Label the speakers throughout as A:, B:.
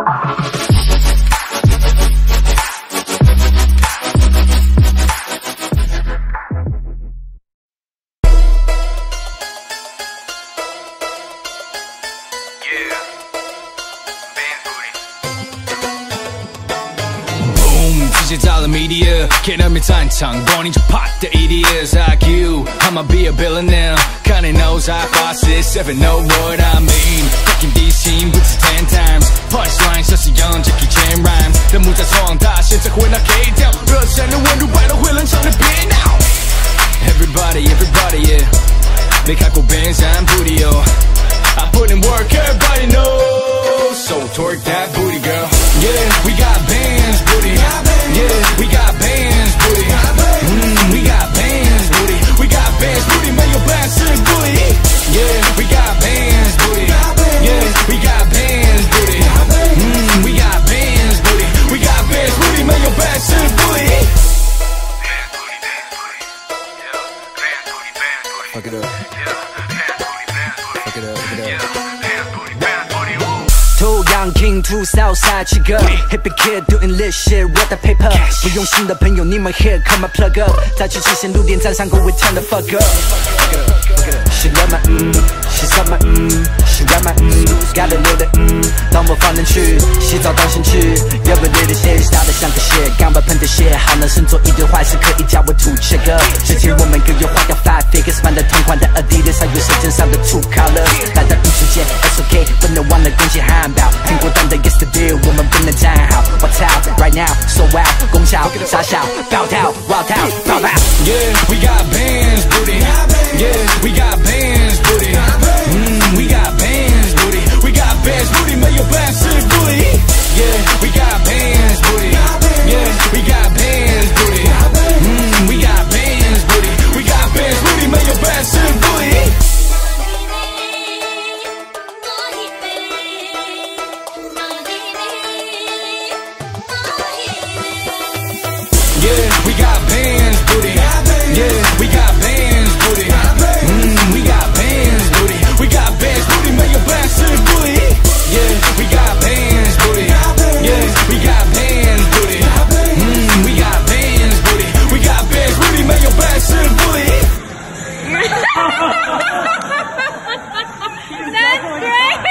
A: 这些造了 media， 给他们战场，帮你去 pop 的 ideas like you。I'ma be a billionaire， 看你 nose high 发誓 ，7 know what I mean。Fucking DC 不止 10 times，punchline 像是 Young Jackie Chan rhymes， 人物在壮大，现在会拿 K 掉，热忱的温度摆到会冷场的别闹。Everybody yeah， 没看过 Benz and Booty I put in work, everybody knows. So twerk that booty, girl. Yeah, we got bands, booty. Yeah, we got bands, booty. We got bands, booty. We got bands, booty. Man, your bands is booty. Yeah, we got bands, booty. Yeah, we got bands, booty. We got bands, booty. We got bands, booty. Man, your bands is booty. Fuck it up. Fuck it up, fuck it up.
B: Two young king, two Southside 7个 Hippie kid doing this shit with the paper 不用心的朋友，你们 here come and plug up 再去之前路点站上过 we turn the fuck up She love my she suck my she rap my gotta know that 当我放人去洗澡当先去 Everyday 的 shit 杀得像个 shit 刚把喷的 shit 好男生做一堆坏事可以叫我土 checker 之前我们各有花掉 5 figures 买的同款的 Adidas 还有舌尖上的 two colors 来到艺术界 it's okay 不能忘了恭喜汉堡苹果蛋的 yesterday 我们不能站好 What's out right now so wild 功效傻笑暴跳 wild out 爆爆
A: Yeah we got bands booty Yeah we got bands booty we got bands booty We got bands booty 没有 bands 是 booty Yeah we got bands booty Yeah we got bands booty we got bands booty We got bands booty 没有 bands 是 booty Yeah, we got bands, booty. Yeah, we got bands, booty. We got bands, booty. We got bands, booty. Make your bands to the booty. Yeah, we got bands, booty. Yeah, we got bands, booty. We got bands, booty. We got bands, booty. Make your bands to the booty.
C: That's great.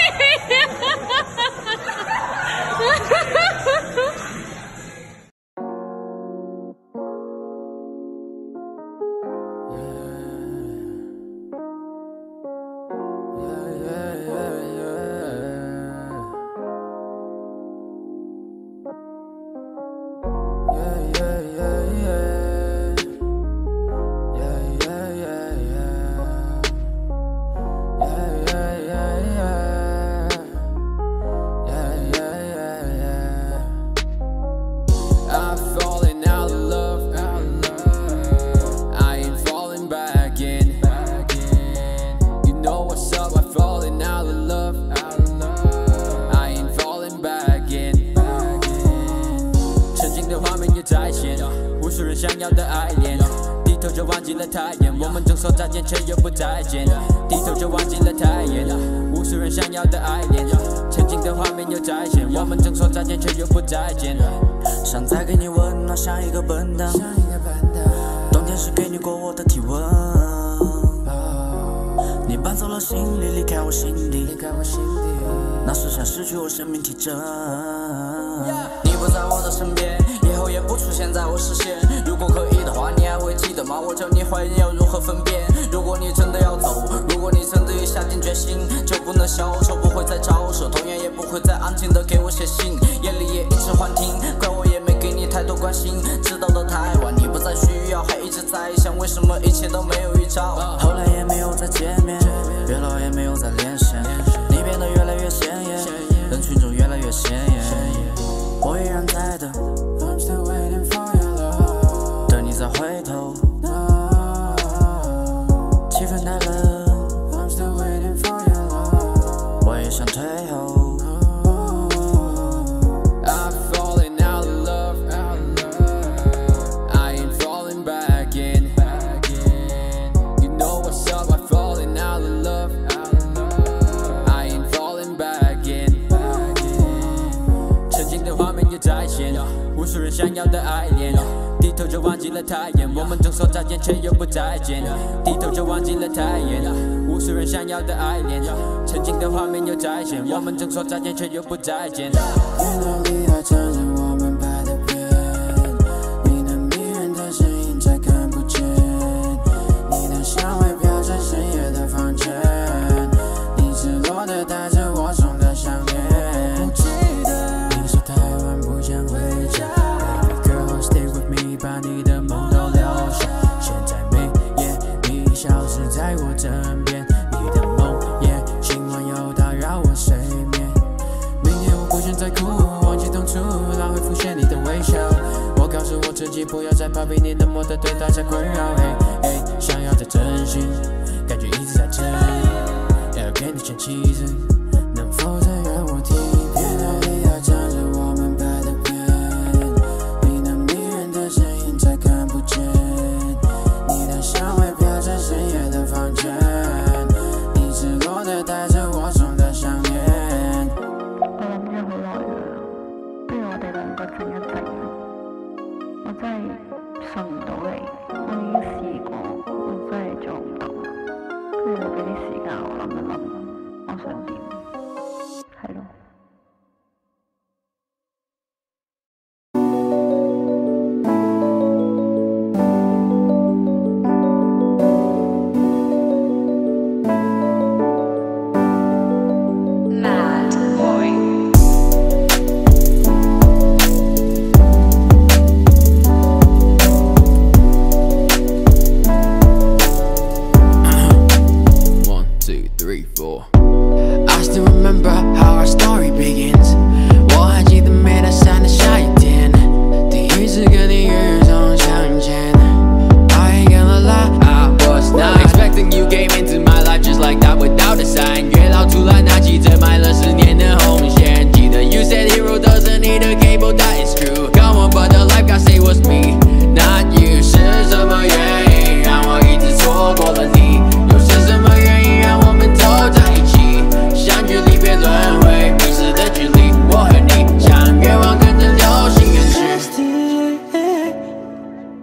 C: 再现，无数人想要的爱恋，低头就忘记了太阳。我们总说再见，却又不再见，低头就忘记了太阳。无数人想要的爱恋，曾经的画面又再现。我们总说再见，却又不再见。
D: 电脑里来承认我们拍的片，你那迷人的身影再看不见，你的香味飘着深夜的房间，你赤裸的带着我送的项链。不记得你说台湾不想回家 ，Baby girl stay with me， 把你的梦都留下。现在每夜你消失在我枕边，你的梦也今晚又打扰我睡眠。明天我不想再哭，忘记当初，然后会浮现你的微笑。我告诉我自己不要再逃避你那么的对待在困扰。想要再真心，感觉一直在震，要给你全气质。